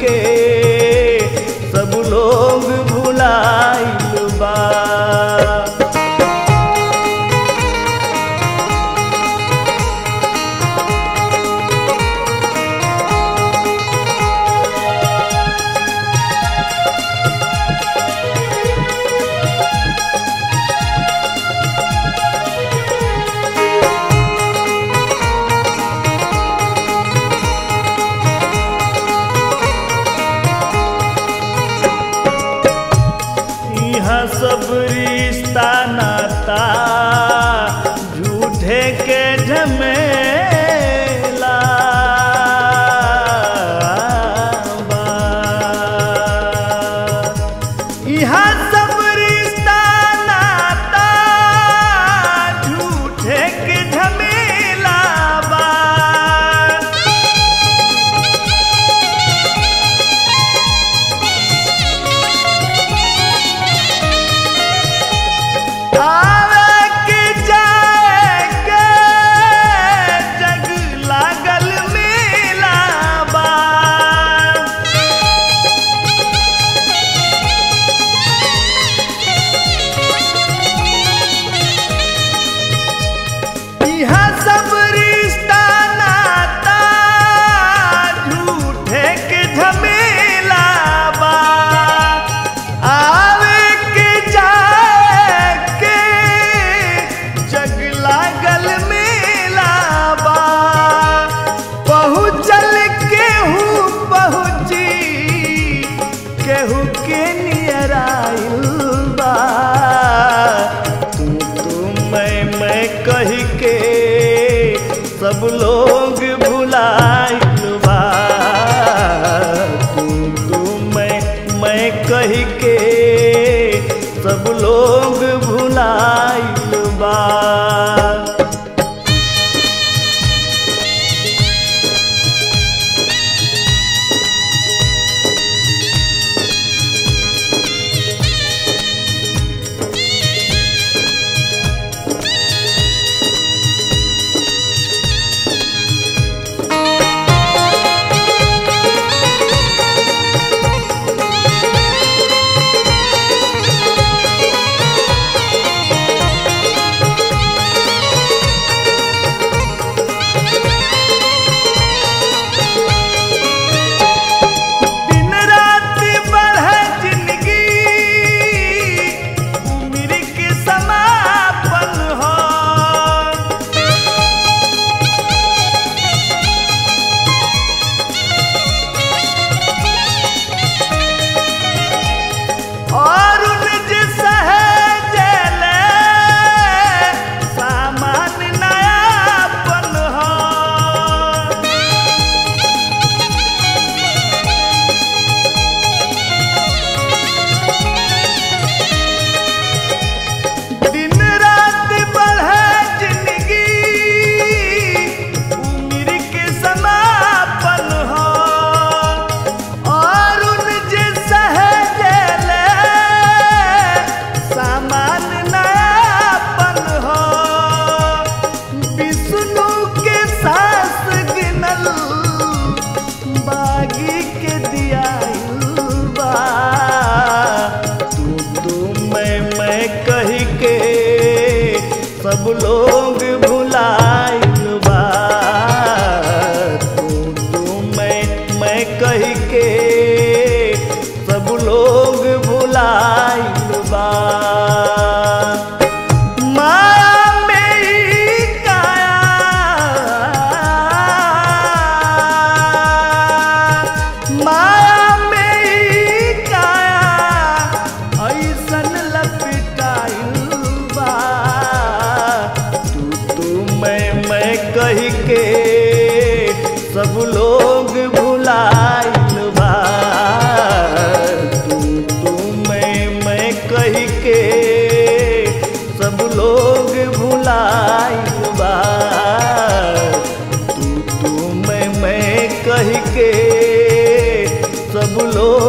के सब लोग भुलाइल बा। सब रिश्ता नाता झूठे के झमेला बा। यहाँ सब रिश्ता नाता झूठे के झमेला बा। केहू के नियर आइल बा। तू मैं कही के सब लोग भुलाइल बा। तू मैं कही के सब लोग भुलाइल बा। सब लोग भुलाइल बा। तू मैं कही के सब लोग भुलाइल बा। माया में ही काया माया में ही काया ऐसन लपटाइल बा। मैं कही के सब लोग भुलाइल बा। तू मैं कही के सब लोग भुलाइल बा। तू मैं कही के सब लोग